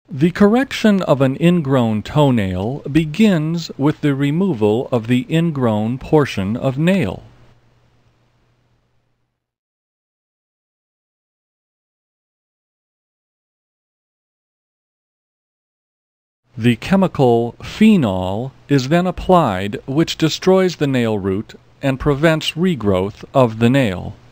The correction of an ingrown toenail begins with the removal of the ingrown portion of nail. The chemical phenol is then applied, which destroys the nail root and prevents regrowth of the nail.